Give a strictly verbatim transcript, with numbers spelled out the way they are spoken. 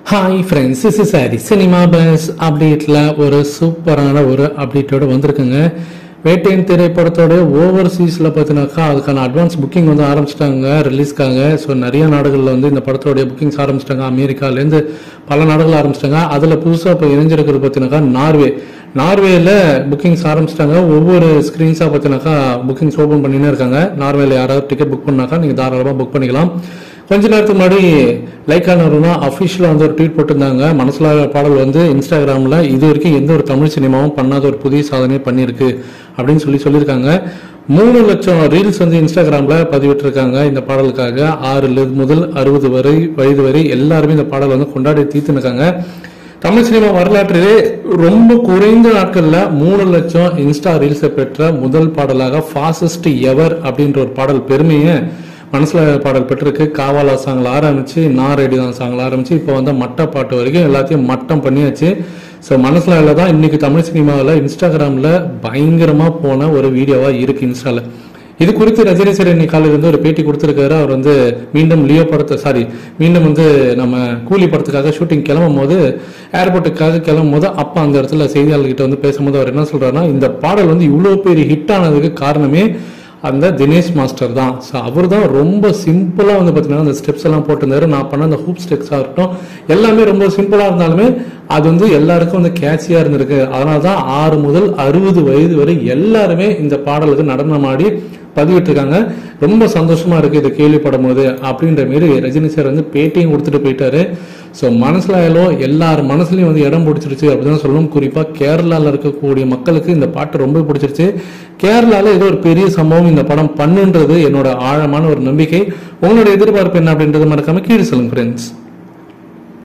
Hi friends, this is Hari. Cinema buzz அப்டேட்டில் ஒரு சூப்பரான ஒரு அப்டேட்டோடு வந்திருக்குங்க. வேட்டையின் திரைப்படத்தோட ஓவர்சீஸில் பார்த்தினாக்கா அதுக்கான அட்வான்ஸ் புக்கிங் வந்து ஆரம்பிச்சிட்டாங்க ரிலீஸ்க்காக. ஸோ நிறைய நாடுகளில் வந்து இந்த படத்தோடைய புக்கிங்ஸ் ஆரம்பிச்சிட்டாங்க. அமெரிக்காலேருந்து பல நாடுகள் ஆரம்பிச்சிட்டாங்க. அதில் புதுசாக இப்போ இணைஞ்சிருக்கிறது பார்த்தினாக்கா நார்வே. நார்வேல புக்கிங்ஸ் ஆரம்பிச்சிட்டாங்க. ஒவ்வொரு ஸ்க்ரீன்ஸாக பார்த்தினாக்கா புக்கிங்ஸ் ஓப்பன் பண்ணினே இருக்காங்க. நார்வேல யாராவது டிக்கெட் புக் பண்ணாக்கா நீங்கள் தாராளமாக புக் பண்ணிக்கலாம். கொஞ்ச நேரத்துக்கு முன்னாடி லைக் ஆனவருனா அஃபிஷியலாக வந்து ஒரு ட்வீட் போட்டிருந்தாங்க. மனசுல பாடல் வந்து இன்ஸ்டாகிராமில் இது வரைக்கும் எந்த ஒரு தமிழ் சினிமாவும் பண்ணாத ஒரு புதிய சாதனையை பண்ணியிருக்கு அப்படின்னு சொல்லி சொல்லியிருக்காங்க. மூணு லட்சம் ரீல்ஸ் வந்து இன்ஸ்டாகிராமில் பதிவிட்டிருக்காங்க இந்த பாடலுக்காக. ஆறு முதல் அறுபது வரை வயது வரை எல்லாருமே இந்த பாடல் வந்து கொண்டாடி தீர்த்துனுக்காங்க. தமிழ் சினிமா வரலாற்றிலே ரொம்ப குறைந்த நாட்கள்ல மூணு லட்சம் இன்ஸ்டா ரீல்ஸை பெற்ற முதல் பாடலாக ஃபாஸ்டஸ்ட் எவர் அப்படின்ற ஒரு பாடல் பெருமையை மனசுல பாடல் பெற்றிருக்கு. காவாலா சாங்ல ஆரம்பிச்சு நான் ரெடி தான் சாங்ல ஆரம்பிச்சு இப்போ வந்து மட்ட பாட்டு வரைக்கும் எல்லாத்தையும் மட்டம் பண்ணியாச்சு. ஸோ மனசுல தான் இன்னைக்கு தமிழ் சினிமாவில் இன்ஸ்டாகிராம்ல பயங்கரமா போன ஒரு வீடியோவா இருக்கு இன்ஸ்டால. இது குறித்து ரஜினி சார் இன்னைக்கு காலையில இருந்து ஒரு பேட்டி கொடுத்திருக்காரு. அவர் வந்து மீண்டும் லியோ படத்தை சாரி மீண்டும் வந்து நம்ம கூலி படத்துக்காக ஷூட்டிங் கிளம்பும் போது ஏர்போர்ட்டுக்காக கிளம்பும் போது அப்பா அந்த இடத்துல செய்தியாளர்கிட்ட வந்து பேசும்போது அவர் என்ன சொல்றாருன்னா, இந்த பாடல் வந்து இவ்வளவு பெரிய ஹிட் ஆனதுக்கு காரணமே அந்த தினேஷ் மாஸ்டர் தான். ஸோ அவர் தான் ரொம்ப சிம்பிளாக வந்து பார்த்தீங்கன்னா அந்த ஸ்டெப்ஸ் எல்லாம் போட்டிருந்தாரு. நான் பண்ண அந்த ஹூப் ஸ்டெப்ஸாக இருக்கட்டும் எல்லாமே ரொம்ப சிம்பிளாக இருந்தாலுமே அது வந்து எல்லாருக்கும் வந்து கேட்சியாக இருந்திருக்கு. அதனால தான் ஆறு முதல் அறுபது வயது வரை எல்லாருமே இந்த பாடலுக்கு நடனமாடி பதிவிட்டிருக்காங்க. ரொம்ப சந்தோஷமா இருக்கு இதை கேள்விப்படும் போது அப்படின்ற மாரி ரஜினி சார் வந்து பேட்டியும் கொடுத்துட்டு போயிட்டாரு. ஸோ மனசுல எல்லார் மனசுலையும் வந்து இடம் பிடிச்சிருச்சு அப்படிதான் சொல்லணும். குறிப்பா கேரளாவில் இருக்கக்கூடிய மக்களுக்கு இந்த பாட்டு ரொம்ப பிடிச்சிருச்சு. கேரளால ஏதோ ஒரு பெரிய சம்பவம் இந்த படம் பண்ணுன்றது என்னோட ஆழமான ஒரு நம்பிக்கை. உங்களோட எதிர்பார்ப்பு என்ன அப்படின்றது மறக்காம கீழே சொல்லுங்க ஃப்ரெண்ட்ஸ்.